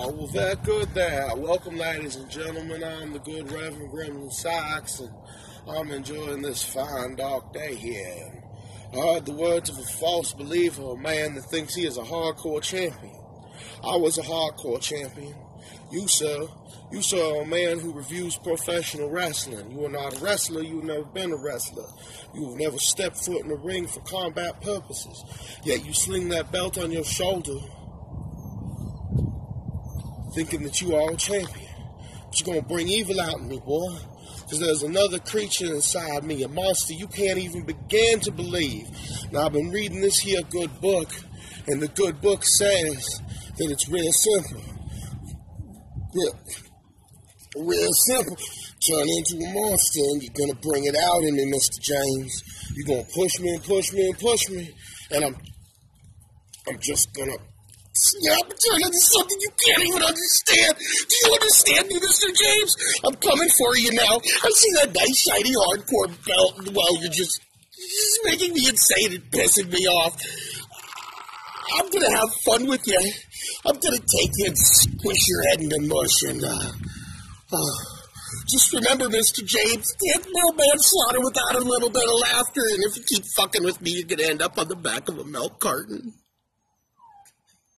Well, very good there. Welcome, ladies and gentlemen. I'm the good Reverend Sikes, and I'm enjoying this fine, dark day here. I heard the words of a false believer, a man that thinks he is a hardcore champion. I was a hardcore champion. You, sir, are a man who reviews professional wrestling. You are not a wrestler. You've never been a wrestler. You've never stepped foot in the ring for combat purposes. Yet you sling that belt on your shoulder, thinking that you are a champion. But you're going to bring evil out in me, boy. Because there's another creature inside me, a monster you can't even begin to believe. Now, I've been reading this here good book, and the good book says that it's real simple. Real simple. Turn into a monster, and you're going to bring it out in me, Mr. James. You're going to push me and push me and push me, and I'm just going to snap and turn into something you can't even understand. Do you understand me, Mr. James? I'm coming for you now. I see that nice, shiny, hardcore belt, and well, you're just making me insane and pissing me off. I'm going to have fun with you. I'm going to take you and squish your head into mush, and, just remember, Mr. James, you can't know manslaughter without a little bit of laughter, and if you keep fucking with me, you're going to end up on the back of a milk carton.